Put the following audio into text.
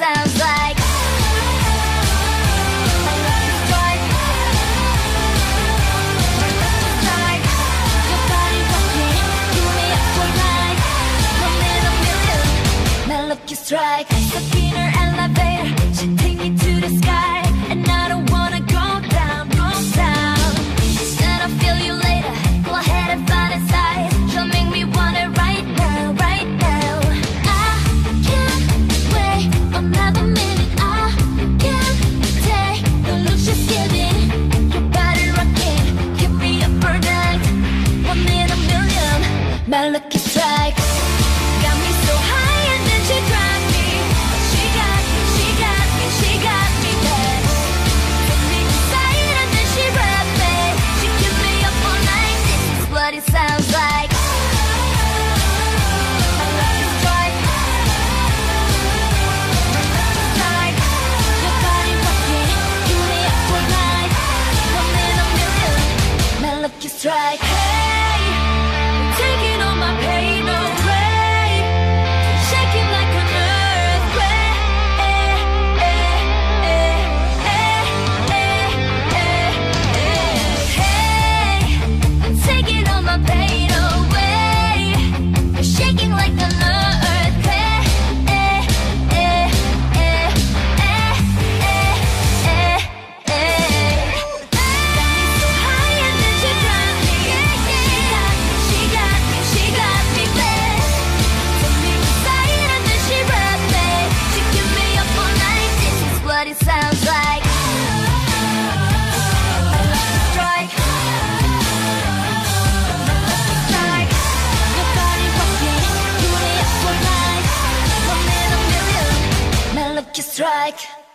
sounds like. Lucky strike, stuck in her elevator. She take me to the sky, and I don't wanna go down, go down. She said I'll feel you later. Go ahead and fantasize. She'll make me want it right now, right now. I can't wait another minute. I can't take the look she's giving. Your body rocking, keep me up for night. One in a million, my lucky strike. Got me so high. She got me, she got me, she got me, she got me back. Took me inside and then she wrapped me. She kept me up all night, this is what it sounds like. Strike, strike, your body rocking, keep me up all night. One in a million, my lucky strike. Hey, taking all my pain away. It sounds like. Strike, strike, your body rocking, keep me up all night. One in a million, my lucky strike.